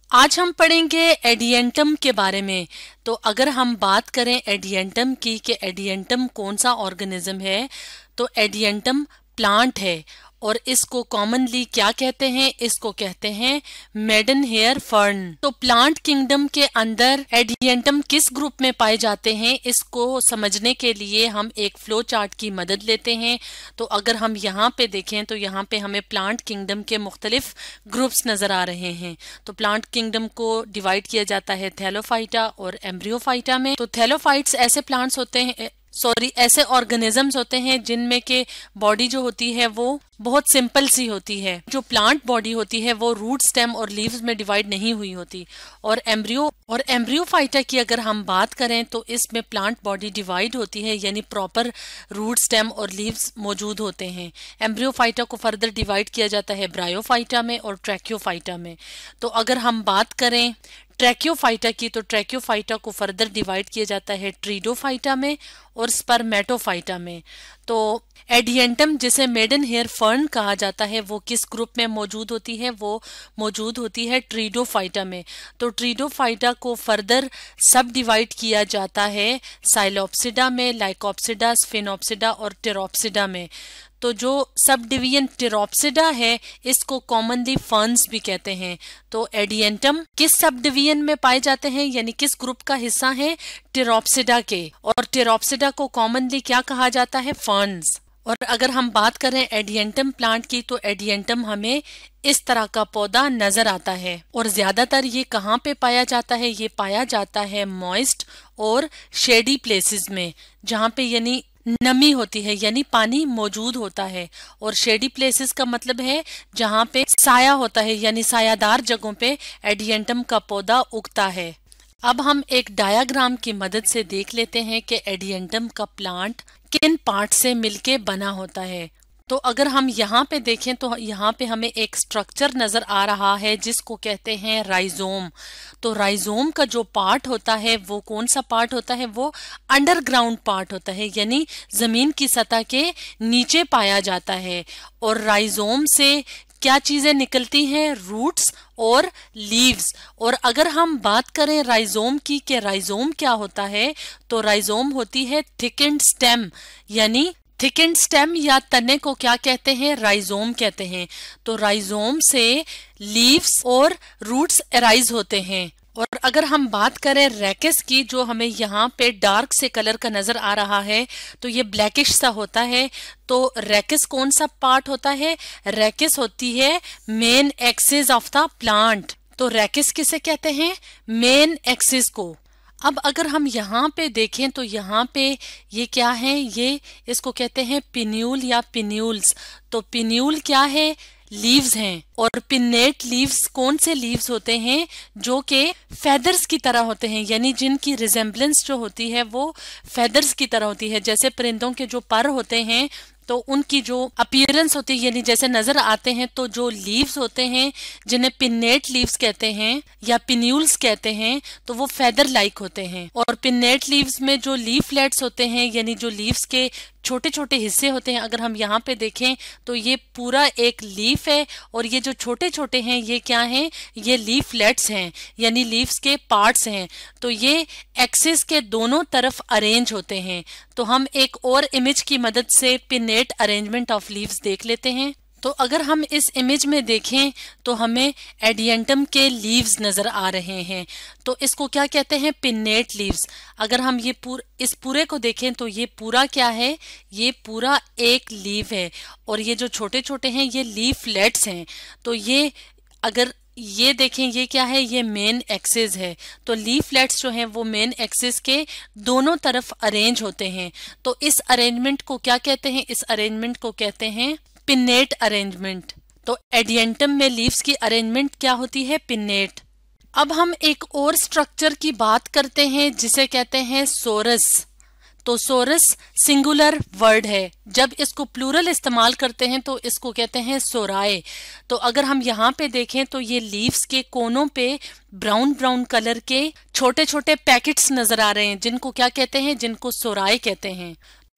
आज हम पढ़ेंगे एडियंटम के बारे में। तो अगर हम बात करें एडियंटम की कि एडियंटम कौन सा ऑर्गेनिज्म है, तो एडियंटम प्लांट है और इसको कॉमनली क्या कहते हैं? इसको कहते हैं मेडन हेयर फर्न। तो प्लांट किंगडम के अंदर एडियंटम किस ग्रुप में पाए जाते हैं, इसको समझने के लिए हम एक फ्लो चार्ट की मदद लेते हैं। तो अगर हम यहाँ पे देखें तो यहाँ पे हमें प्लांट किंगडम के मुख्तलिफ ग्रुप्स नजर आ रहे हैं। तो प्लांट किंगडम को डिवाइड किया जाता है थैलोफाइटा और एम्ब्रियोफाइटा में। तो थैलोफाइट्स ऐसे प्लांट्स होते हैं, ऐसे ऑर्गेनिजम्स होते हैं जिनमें के बॉडी जो होती है वो बहुत सिंपल सी होती है। जो प्लांट बॉडी होती है वो रूट, स्टेम और लीव्स में डिवाइड नहीं हुई होती। और एम्ब्रियोफाइटा की अगर हम बात करें तो इसमें प्लांट बॉडी डिवाइड होती है, यानी प्रॉपर रूट, स्टेम और लीव्स मौजूद होते हैं। एम्ब्रियोफाइटा को फर्दर डिवाइड किया जाता है ब्रायोफाइटा में और ट्रैकियोफाइटा में। तो अगर हम बात करें ट्रैकियोफाइटा की, तो ट्रैकियोफाइटा को फर्दर डिवाइड किया जाता है ट्रीडोफाइटा में और स्पर्मेटोफाइटा में। तो एडियंटम जिसे मेडन हेयर फर्न कहा जाता है वो किस ग्रुप में मौजूद होती है? वो मौजूद होती है ट्रीडोफाइटा में। तो ट्रीडोफाइटा को फर्दर सब डिवाइड किया जाता है साइलोप्सिडा में, लाइकोप्सिडा, स्फिनोप्सिडा और टेरोप्सिडा में। तो जो सब डिवीजन टेरोप्सिडा है इसको कॉमनली फर्न्स भी कहते हैं। तो एडियंटम किस सब डिवीजन में पाए जाते हैं, यानी किस ग्रुप का हिस्सा है? टेरोप्सिडा के। और टेरोप्सिडा को कॉमनली क्या कहा जाता है? फर्न्स। और अगर हम बात करें एडियंटम प्लांट की, तो एडियंटम हमें इस तरह का पौधा नजर आता है। और ज्यादातर ये कहाँ पे पाया जाता है? ये पाया जाता है मॉइस्ट और शेडी प्लेसेस में, जहाँ पे यानी नमी होती है, यानी पानी मौजूद होता है। और शेडी प्लेसेस का मतलब है जहाँ पे साया होता है, यानी सायादार जगहों पे एडियंटम का पौधा उगता है। अब हम एक डायग्राम की मदद से देख लेते हैं कि एडियंटम का प्लांट किन पार्ट से मिलके बना होता है। तो अगर हम यहाँ पे देखें तो यहाँ पे हमें एक स्ट्रक्चर नजर आ रहा है जिसको कहते हैं राइजोम। तो राइजोम का जो पार्ट होता है वो कौन सा पार्ट होता है? वो अंडरग्राउंड पार्ट होता है, यानी जमीन की सतह के नीचे पाया जाता है। और राइजोम से क्या चीजें निकलती हैं? रूट्स और लीव्स। और अगर हम बात करें राइजोम की कि राइजोम क्या होता है, तो राइजोम होती है थिकेंड स्टेम, यानी थिकेंड स्टेम या तने को क्या कहते हैं? राइजोम कहते हैं। तो राइजोम से लीव्स और रूट्स अराइज होते हैं। और अगर हम बात करें रैकेस की, जो हमें यहाँ पे डार्क से कलर का नजर आ रहा है, तो ये ब्लैकिश सा होता है। तो रैकेस कौन सा पार्ट होता है? रैकेस होती है main axis of the plant. तो रैकेस किसे कहते हैं? मेन एक्सिस को। अब अगर हम यहाँ पे देखें तो यहाँ पे ये क्या है? ये इसको कहते हैं पिन्यूल या पिन्यूल्स। तो पिन्यूल क्या है? लीव्स हैं। और पिन्नेट लीव्स कौन से लीव्स होते हैं? जो कि फेदर्स की तरह होते हैं, यानी जिनकी रिजेम्बलेंस जो होती है वो फेदर्स की तरह होती है। जैसे परिंदों के जो पर होते हैं तो उनकी जो अपीयरेंस होती है, यानी जैसे नजर आते हैं, तो जो लीव्स होते हैं जिन्हें पिन्नेट लीव्स कहते हैं या पिन्यूल्स कहते हैं, तो वो फेदर लाइक होते हैं। और पिन्नेट लीव्स में जो लीफलेट्स होते हैं, यानी जो लीव्स के छोटे छोटे हिस्से होते हैं, अगर हम यहाँ पे देखें तो ये पूरा एक लीफ है और ये जो छोटे छोटे हैं ये क्या हैं? ये लीफलेट्स हैं, यानी लीव्स के पार्ट्स हैं। तो ये एक्सिस के दोनों तरफ अरेंज होते हैं। तो हम एक और इमेज की मदद से पिन्नेट अरेंजमेंट ऑफ लीव्स देख लेते हैं। तो अगर हम इस इमेज में देखें तो हमें एडियंटम के लीव्स नजर आ रहे हैं। तो इसको क्या कहते हैं? Pinnate leaves. अगर हम ये इस पूरे को देखें तो ये पूरा क्या है? ये पूरा एक लीव है। और ये जो छोटे छोटे हैं ये लीफलेट्स हैं। तो ये अगर ये देखें ये क्या है? ये मेन एक्सिस है। तो लीफलेट्स जो हैं वो मेन एक्सिस के दोनों तरफ अरेंज होते हैं। तो इस अरेंजमेंट को क्या कहते हैं? इस अरेंजमेंट को कहते हैं पिन्नेट अरेंजमेंट। तो एडियंटम में लीव्स की अरेंजमेंट क्या होती है? पिन्नेट। अब हम एक और स्ट्रक्चर की बात करते हैं जिसे कहते हैं सोरस। तो सोरस सिंगुलर वर्ड है, जब इसको प्लूरल इस्तेमाल करते हैं तो इसको कहते हैं सोराए। तो अगर हम यहाँ पे देखें तो ये लीव्स के कोनों पे ब्राउन ब्राउन कलर के छोटे छोटे पैकेट्स नजर आ रहे हैं, जिनको क्या कहते हैं? जिनको सोराए कहते हैं।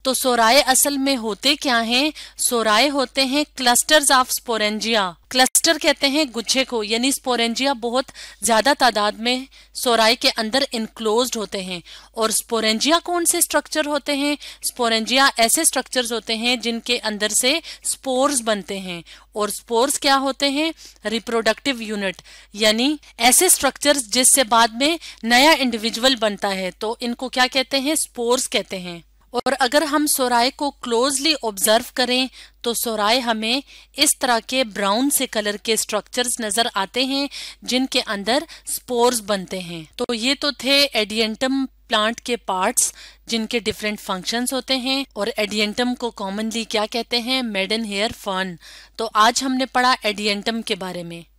तो सोराए असल में होते क्या हैं? सोराए होते हैं क्लस्टर्स ऑफ स्पोरेंजिया। क्लस्टर कहते हैं गुच्छे को, यानी स्पोरेंजिया बहुत ज्यादा तादाद में सोराए के अंदर इनक्लोज्ड होते हैं। और स्पोरेंजिया कौन से स्ट्रक्चर होते हैं? स्पोरेंजिया ऐसे स्ट्रक्चर्स होते हैं जिनके अंदर से स्पोर्स बनते हैं। और स्पोर्स क्या होते हैं? रिप्रोडक्टिव यूनिट, यानी ऐसे स्ट्रक्चर्स जिससे बाद में नया इंडिविजुअल बनता है। तो इनको क्या कहते हैं? स्पोर्स कहते हैं। और अगर हम सोराए को क्लोजली ऑब्जर्व करें तो सोराए हमें इस तरह के ब्राउन से कलर के स्ट्रक्चर्स नजर आते हैं जिनके अंदर स्पोर्स बनते हैं। तो ये तो थे एडियंटम प्लांट के पार्ट्स जिनके डिफरेंट फंक्शंस होते हैं। और एडियंटम को कॉमनली क्या कहते हैं? Maiden hair fern. तो आज हमने पढ़ा एडियंटम के बारे में।